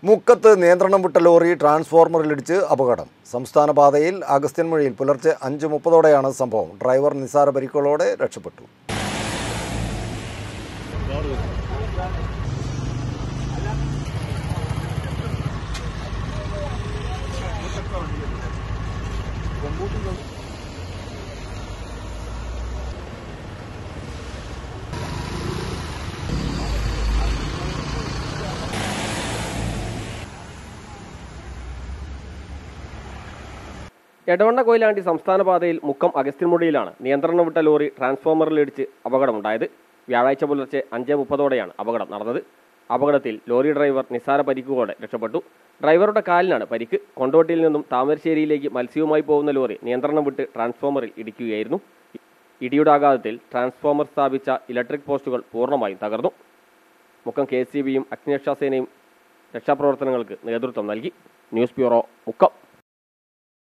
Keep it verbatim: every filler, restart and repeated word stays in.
മുക്കത്ത് നിയന്ത്രണം വിട്ട ലോറി ട്രാൻസ്ഫോർമറിലിടിച്ച് അപകടം. സംസ്ഥാന പാതയിൽ അഗസ്ത്യൻമുഴിയിൽ പുലർച്ചെ അഞ്ച് മുപ്പതോടെയാണ് സംഭവം. ഡ്രൈവർ നിസ്സാര പരിക്കുകളോടെ രക്ഷപ്പെട്ടു. എടവണ്ണ കൊയിലാണ്ടി സംസ്ഥാന പാതയിൽ മുക്കം അഗസ്ത്യൻമുടിയിലാണ് നിയന്ത്രണം വിട്ട ലോറി ട്രാൻസ്ഫോമറിലിടിച്ച് അപകടമുണ്ടായത്. വ്യാഴാഴ്ച പുലർച്ചെ അഞ്ച് മുപ്പതോടെയാണ് അപകടം നടന്നത്. അപകടത്തിൽ ലോറി ഡ്രൈവർ നിസ്സാര പരിക്കുകളോടെ രക്ഷപ്പെട്ടു. ഡ്രൈവറുടെ കാലിനാണ് പരിക്ക്. കൊണ്ടോട്ടിയിൽ നിന്നും താമരശ്ശേരിയിലേക്ക് മത്സ്യവുമായി പോകുന്ന ലോറി നിയന്ത്രണം വിട്ട് ട്രാൻസ്ഫോമറിൽ ഇടിക്കുകയായിരുന്നു. ഇടിയുടെ ആഘാതത്തിൽ ട്രാൻസ്ഫോമർ സ്ഥാപിച്ച ഇലക്ട്രിക് പോസ്റ്റുകൾ പൂർണ്ണമായും തകർന്നു. മുക്കം കെ എസ് സി ബിയും അഗ്നിരക്ഷാസേനയും രക്ഷാപ്രവർത്തനങ്ങൾക്ക് നേതൃത്വം നൽകി. News bureau, Mukkam.